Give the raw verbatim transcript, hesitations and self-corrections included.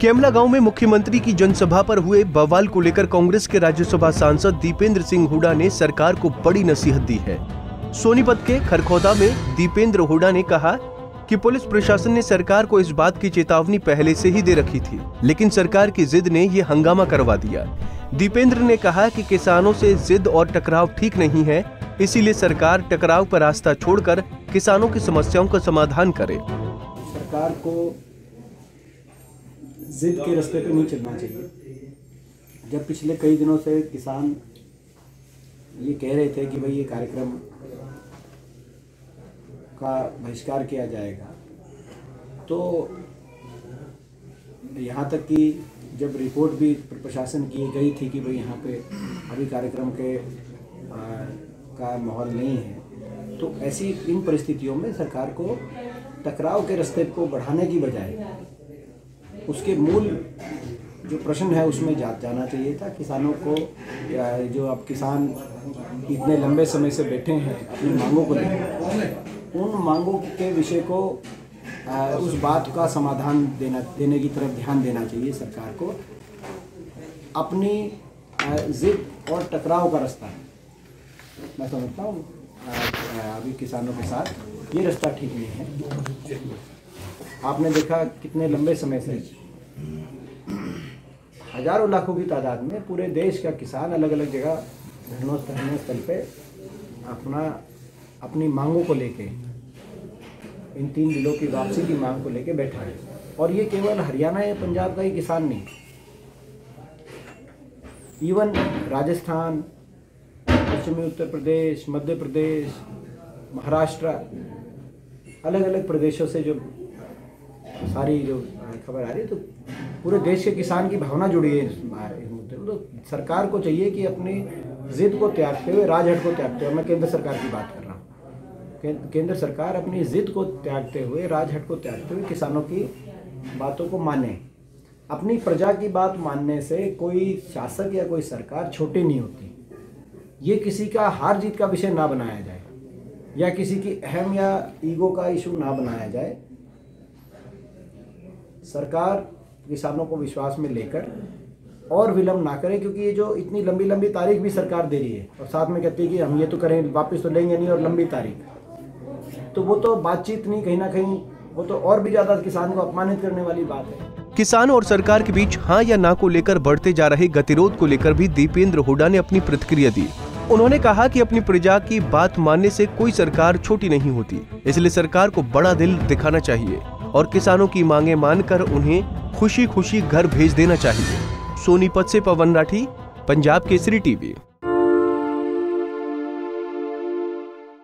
केमला गांव में मुख्यमंत्री की जनसभा पर हुए बवाल को लेकर कांग्रेस के राज्यसभा सांसद दीपेंद्र सिंह हुड्डा ने सरकार को बड़ी नसीहत दी है। सोनीपत के खरखौदा में दीपेंद्र हुड्डा ने कहा कि पुलिस प्रशासन ने सरकार को इस बात की चेतावनी पहले से ही दे रखी थी, लेकिन सरकार की जिद ने ये हंगामा करवा दिया। दीपेंद्र ने कहा कि किसानों से जिद और टकराव ठीक नहीं है, इसीलिए सरकार टकराव पर रास्ता छोड़कर किसानों की समस्याओं का समाधान करे। सरकार को जिद के रास्ते पे नहीं चलना चाहिए। जब पिछले कई दिनों से किसान ये कह रहे थे कि भाई ये कार्यक्रम का बहिष्कार किया जाएगा, तो यहाँ तक कि जब रिपोर्ट भी प्रशासन की गई थी कि भाई यहाँ पे अभी कार्यक्रम के आ, का माहौल नहीं है, तो ऐसी इन परिस्थितियों में सरकार को टकराव के रास्ते को बढ़ाने की बजाय उसके मूल जो प्रश्न है उसमें जा जाना चाहिए था। किसानों को, जो अब किसान इतने लंबे समय से बैठे हैं अपनी मांगों को लेकर, उन मांगों के विषय को आ, उस बात का समाधान देना देने की तरफ ध्यान देना चाहिए सरकार को। अपनी जिद और टकराव का रास्ता मैं समझता हूँ अभी किसानों के साथ ये रास्ता ठीक नहीं है। आपने देखा कितने लंबे समय से हजारों लाखों की तादाद में पूरे देश का किसान अलग अलग जगह धरना स्थल पे अपना अपनी मांगों को लेके, इन तीन जिलों की वापसी की मांग को लेके बैठा है। और ये केवल हरियाणा या पंजाब का ही किसान नहीं, इवन राजस्थान, पश्चिमी उत्तर प्रदेश, मध्य प्रदेश, महाराष्ट्र, अलग अलग प्रदेशों से जो सारी जो खबर आ रही है, तो पूरे देश के किसान की भावना जुड़ी है इस मुद्दे में। तो सरकार को चाहिए कि अपनी जिद को त्यागते हुए, राजहट को त्यागते हुए, मैं केंद्र सरकार की बात कर रहा हूँ, केंद्र सरकार अपनी जिद को त्यागते हुए, राजहट को त्यागते हुए किसानों की बातों को माने। अपनी प्रजा की बात मानने से कोई शासक या कोई सरकार छोटी नहीं होती। ये किसी का हार जीत का विषय ना बनाया जाए, या किसी की अहम या ईगो का इशू ना बनाया जाए। सरकार किसानों को विश्वास में लेकर और विलंब ना करे, क्योंकि ये जो इतनी लंबी लंबी तारीख भी सरकार दे रही है और साथ में कहती है कि हम ये तो करें, वापस तो लेंगे नहीं, और लंबी तारीख, तो वो तो बातचीत नहीं, कहीं ना कहीं वो तो और भी ज्यादा किसान को अपमानित करने वाली बात है। किसान और सरकार के बीच हाँ या ना को लेकर बढ़ते जा रहे गतिरोध को लेकर भी दीपेंद्र हुड्डा ने अपनी प्रतिक्रिया दी। उन्होंने कहा कि अपनी प्रजा की बात मानने से कोई सरकार छोटी नहीं होती, इसलिए सरकार को बड़ा दिल दिखाना चाहिए और किसानों की मांगे मानकर उन्हें खुशी खुशी घर भेज देना चाहिए। सोनीपत से पवन राठी, पंजाब केसरी टीवी।